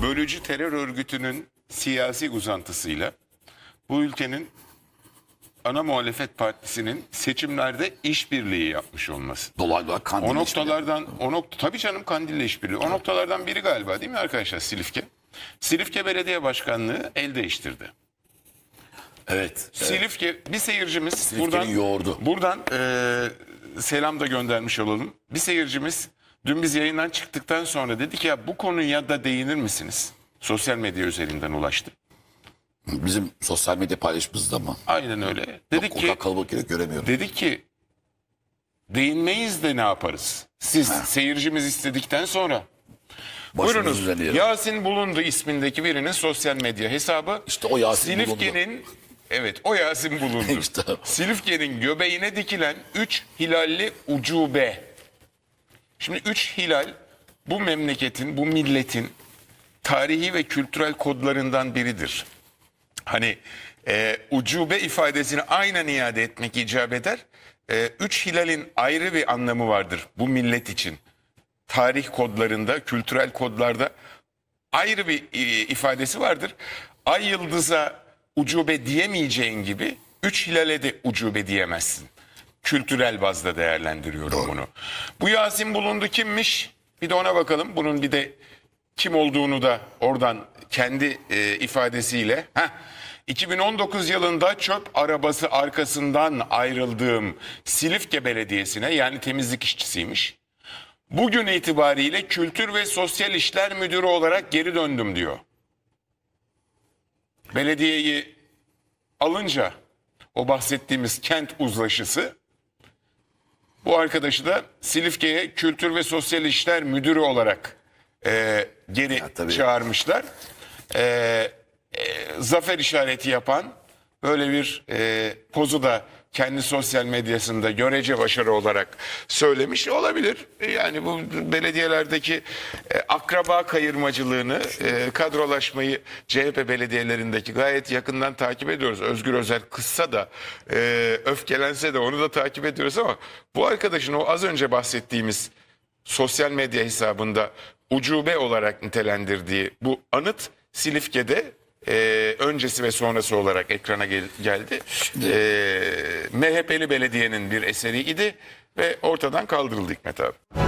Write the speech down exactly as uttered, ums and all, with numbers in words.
bölücü terör örgütünün siyasi uzantısıyla bu ülkenin ana muhalefet partisinin seçimlerde işbirliği yapmış olması. Dolaylı olarak Kandil'le O noktalardan, o nokta tabii canım Kandil'le işbirliği. O noktalardan biri galiba değil mi arkadaşlar Silifke? Silifke Belediye Başkanlığı el değiştirdi. Evet. Silifke bir seyircimiz Silifke'nin buradan yoğurdu. buradan e, selam da göndermiş olalım. Bir seyircimiz dün biz yayından çıktıktan sonra dedi ki ya bu konuya da değinir misiniz? Sosyal medya üzerinden ulaştı. Bizim sosyal medya paylaşımımızda mı? Aynen öyle. Dedik Yok, ki ki, kalabalık yere göremiyorum. dedik ki değinmeyiz de ne yaparız? Siz Ha. seyircimiz istedikten sonra. Başımız Buyurunuz. üzerine diyelim. Yasin Bulundu ismindeki birinin sosyal medya hesabı. İşte o Yasin Silifke'nin evet o Yasin Bulundu. İşte. Silifke'nin göbeğine dikilen üç hilalli ucube. Şimdi üç hilal bu memleketin, bu milletin tarihi ve kültürel kodlarından biridir. Hani e, ucube ifadesini aynen iade etmek icap eder. E, üç hilalin ayrı bir anlamı vardır bu millet için. Tarih kodlarında, kültürel kodlarda ayrı bir e, ifadesi vardır. Ay yıldıza ucube diyemeyeceğin gibi üç hilale de ucube diyemezsin. Kültürel bazda değerlendiriyorum bunu. Bu Yasin Bulundu kimmiş? Bir de ona bakalım. Bunun bir de kim olduğunu da oradan kendi e, ifadesiyle. Heh. iki bin on dokuz yılında çöp arabası arkasından ayrıldığım Silifke Belediyesi'ne, yani temizlik işçisiymiş, bugün itibariyle Kültür ve Sosyal İşler Müdürü olarak geri döndüm diyor. Belediyeyi alınca o bahsettiğimiz kent uzlaşısı bu arkadaşı da Silifke'ye Kültür ve Sosyal İşler Müdürü olarak e, geri Ya, çağırmışlar. E, e, zafer işareti yapan böyle bir e, pozu da kendi sosyal medyasında görece başarı olarak söylemiş olabilir. Yani bu belediyelerdeki e, akraba kayırmacılığını, e, kadrolaşmayı C H P belediyelerindeki gayet yakından takip ediyoruz. Özgür Özel kızsa da, e, öfkelense de onu da takip ediyoruz ama bu arkadaşın o az önce bahsettiğimiz sosyal medya hesabında ucube olarak nitelendirdiği bu anıt Silifke'de Ee, öncesi ve sonrası olarak ekrana gel geldi. Ee, M H P'li belediyenin bir eseri idi ve ortadan kaldırıldı Hikmet abi.